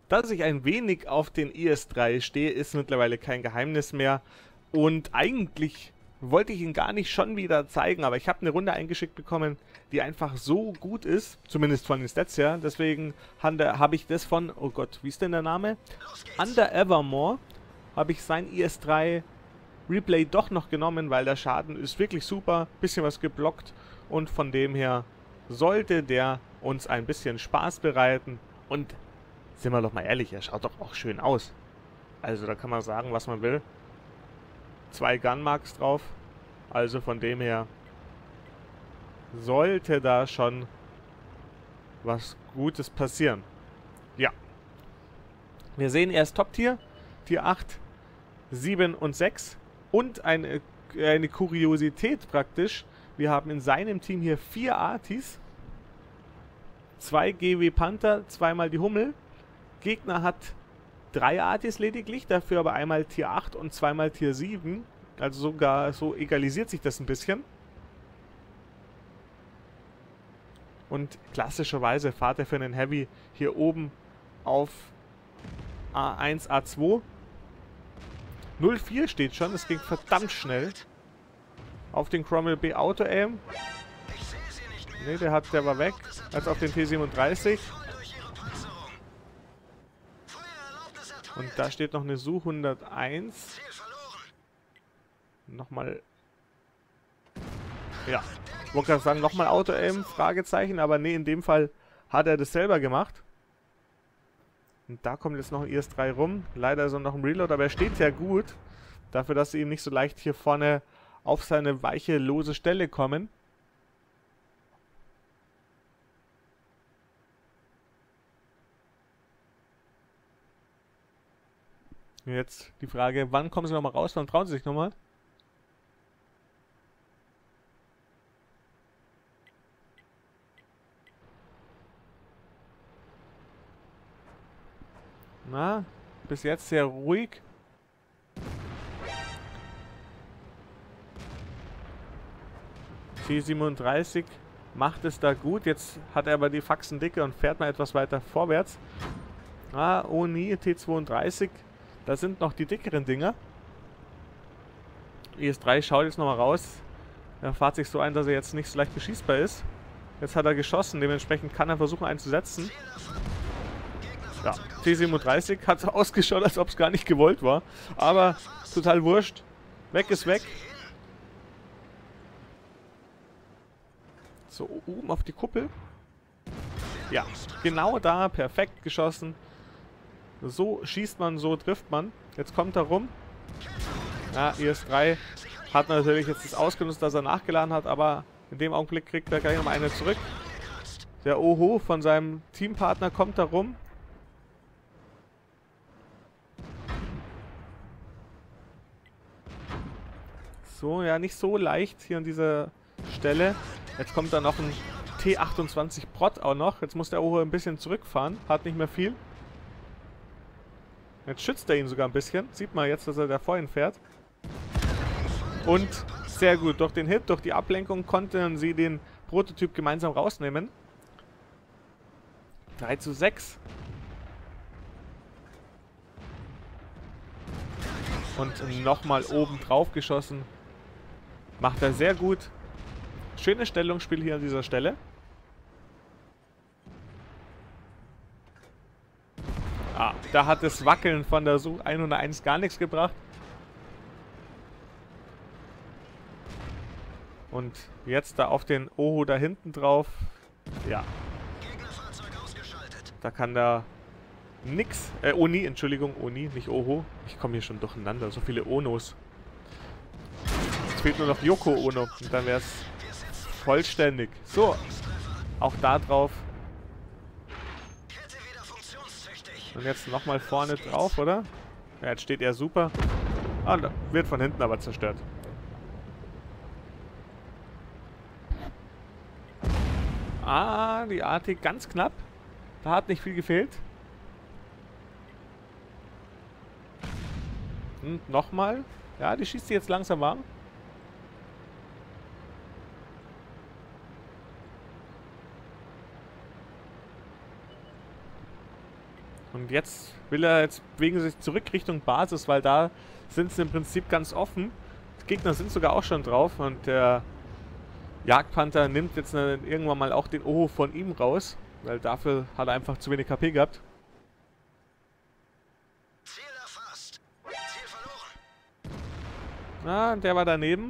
Dass ich ein wenig auf den IS-3 stehe, ist mittlerweile kein Geheimnis mehr. Und eigentlich wollte ich ihn gar nicht schon wieder zeigen, aber ich habe eine Runde eingeschickt bekommen, die einfach so gut ist, zumindest von den Stats her. Deswegen habe ich das von, oh Gott, wie ist denn der Name? Under Evermore habe ich sein IS-3 Replay doch noch genommen, weil der Schaden ist wirklich super, bisschen was geblockt und von dem her sollte der uns ein bisschen Spaß bereiten und sind wir doch mal ehrlich, er schaut doch auch schön aus. Also da kann man sagen, was man will. 2 Gunmarks drauf. Also von dem her sollte da schon was Gutes passieren. Ja. Wir sehen, er ist Top-Tier. Tier 8, 7 und 6. Und eine Kuriosität praktisch. Wir haben in seinem Team hier 4 Artis. 2 GW Panther, 2-mal die Hummel. Gegner hat 3 Artis lediglich, dafür aber einmal Tier 8 und 2-mal Tier 7. Also sogar so egalisiert sich das ein bisschen. Und klassischerweise fahrt er für einen Heavy hier oben auf A1, A2. 0,4 steht schon, das ging verdammt schnell. Auf den Cromwell B Auto Aim. Ne, der war weg. Also auf den T37. Und da steht noch eine Su 101. Nochmal. Ja. Ich wollte gerade sagen, nochmal Auto-Aim, Fragezeichen. Aber nee, in dem Fall hat er das selber gemacht. Und da kommt jetzt noch ein IS-3 rum. Leider ist er noch im Reload, aber er steht ja gut. Dafür, dass sie ihm nicht so leicht hier vorne auf seine weiche, lose Stelle kommen. Jetzt die Frage, wann kommen sie nochmal raus? Wann trauen sie sich nochmal? Na, bis jetzt sehr ruhig. T37 macht es da gut. Jetzt hat er aber die Faxen dicke und fährt mal etwas weiter vorwärts. Ah, oh nie, T32. Da sind noch die dickeren Dinger. IS-3 schaut jetzt nochmal raus. Er fährt sich so ein, dass er jetzt nicht so leicht beschießbar ist. Jetzt hat er geschossen, dementsprechend kann er versuchen einzusetzen. Ja, T37 hat ausgeschaut, als ob es gar nicht gewollt war. Aber total wurscht. Weg ist weg. So, oben auf die Kuppel. Ja, genau da, perfekt geschossen. So schießt man, so trifft man. Jetzt kommt er rum. Ja, IS-3 hat natürlich jetzt das ausgenutzt, dass er nachgeladen hat, aber in dem Augenblick kriegt er gleich nochmal eine zurück. Der Oho von seinem Teampartner kommt da rum. So, ja, nicht so leicht hier an dieser Stelle. Jetzt kommt da noch ein T28 Prot auch noch. Jetzt muss der Oho ein bisschen zurückfahren. Hat nicht mehr viel. Jetzt schützt er ihn sogar ein bisschen. Sieht man jetzt, dass er da vor ihn fährt. Und sehr gut. Durch den Hit, durch die Ablenkung konnten sie den Prototyp gemeinsam rausnehmen. 3:6. Und nochmal oben drauf geschossen. Macht er sehr gut. Schönes Stellungsspiel hier an dieser Stelle. Ah, da hat das Wackeln von der Su 101 gar nichts gebracht. Und jetzt da auf den Oho da hinten drauf. Ja. Da kann da nix. Oni, Entschuldigung, Oni, nicht Oho. Ich komme hier schon durcheinander. So viele Onos. Es fehlt nur noch Yoko Ono. Und dann wäre es vollständig. So. Auch da drauf. Und jetzt nochmal vorne drauf, oder? Ja, jetzt steht er super. Ah, wird von hinten aber zerstört. Ah, die AT ganz knapp. Da hat nicht viel gefehlt. Und nochmal. Ja, die schießt sie jetzt langsam warm. Und jetzt bewegen sie sich zurück Richtung Basis, weil da sind sie im Prinzip ganz offen. Die Gegner sind sogar auch schon drauf und der Jagdpanther nimmt jetzt irgendwann mal auch den Oho von ihm raus, weil dafür hat er einfach zu wenig KP gehabt. Ziel erfasst. Ziel verloren. Ah, der war daneben.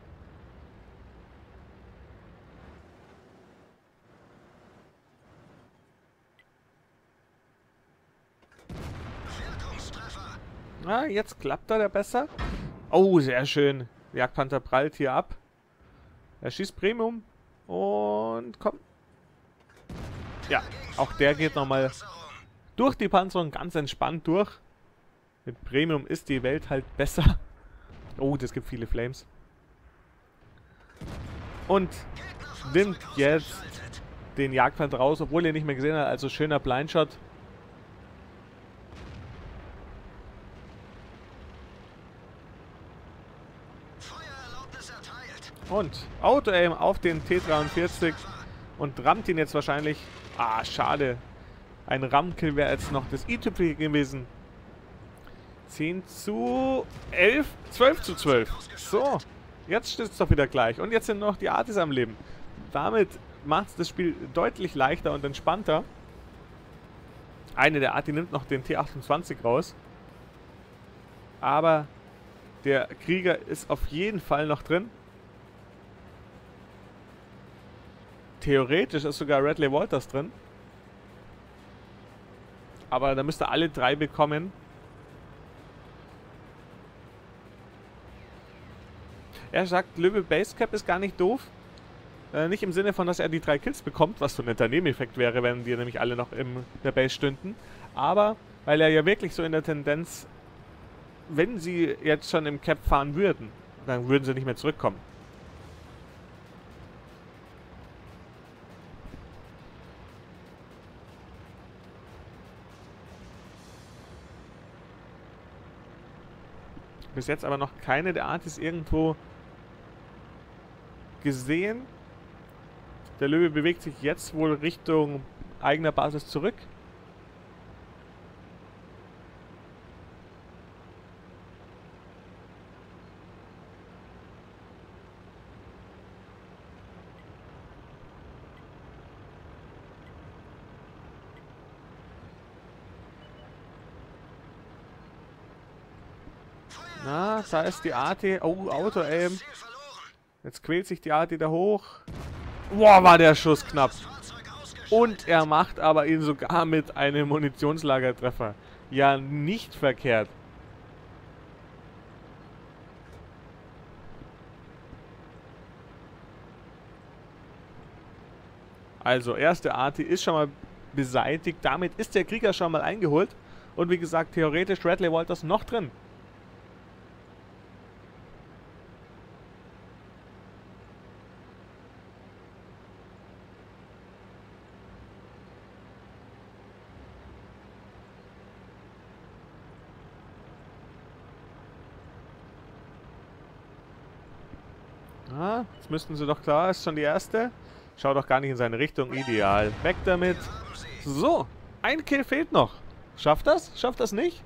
Wirkungstreffer. Ah, jetzt klappt er besser. Oh, sehr schön. Der Jagdpanther prallt hier ab. Er schießt Premium. Und komm. Ja, auch der geht nochmal durch die Panzerung ganz entspannt durch. Mit Premium ist die Welt halt besser. Oh, das gibt viele Flames. Und nimmt jetzt den Jagdpanther raus, obwohl er nicht mehr gesehen hat. Also schöner Blindshot. Feuererlaubnis erteilt. Und Auto-Aim auf den T-43 und rammt ihn jetzt wahrscheinlich. Ah, schade. Ein Rammkill wäre jetzt noch das i-Tüpfel gewesen. 10 zu 11, 12 zu 12. So, jetzt steht es doch wieder gleich. Und jetzt sind noch die Artis am Leben. Damit macht es das Spiel deutlich leichter und entspannter. Eine der Arti nimmt noch den T28 raus. Aber der Krieger ist auf jeden Fall noch drin. Theoretisch ist sogar Radley Walters drin. Aber da müsste alle 3 bekommen. Er sagt, Löwe Basecap ist gar nicht doof. Nicht im Sinne von, dass er die 3 Kills bekommt, was so ein netter Nebeneffekt wäre, wenn die nämlich alle noch in der Base stünden. Aber, weil er ja wirklich so in der Tendenz, wenn sie jetzt schon im Cap fahren würden, dann würden sie nicht mehr zurückkommen. Bis jetzt aber noch keine der Artis irgendwo gesehen. Der Löwe bewegt sich jetzt wohl Richtung eigener Basis zurück. Na, da ist die Arti. Oh, Auto-Aim. Jetzt quält sich die Arti da hoch. Boah, war der Schuss knapp. Und er macht aber ihn sogar mit einem Munitionslagertreffer. Ja, nicht verkehrt. Also, erste Arti ist schon mal beseitigt. Damit ist der Krieger schon mal eingeholt. Und wie gesagt, theoretisch Radley Walters noch drin. Ah, jetzt müssten sie doch klar, ist schon die erste. Schau doch gar nicht in seine Richtung, ideal. Weg damit. So, ein Kill fehlt noch. Schafft das? Schafft das nicht?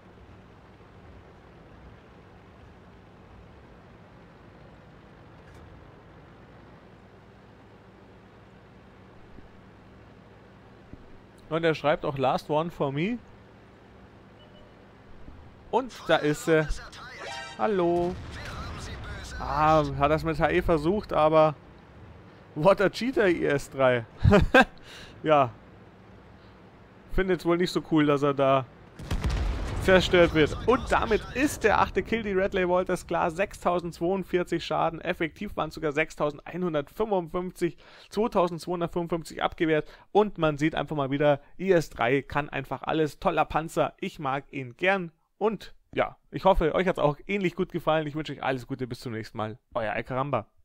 Und er schreibt auch Last One for me. Und da ist sie. Hallo. Ah, hat das mit HE versucht, aber... What a Cheater, IS-3. Ja. Findet es wohl nicht so cool, dass er da zerstört wird. Und damit ist der 8. Kill, die Radley Walters klar. 6042 Schaden. Effektiv waren es sogar 6155. 2255 abgewehrt. Und man sieht einfach mal wieder, IS-3 kann einfach alles. Toller Panzer. Ich mag ihn gern. Und ja, ich hoffe, euch hat es auch ähnlich gut gefallen. Ich wünsche euch alles Gute. Bis zum nächsten Mal. Euer Alcaramba.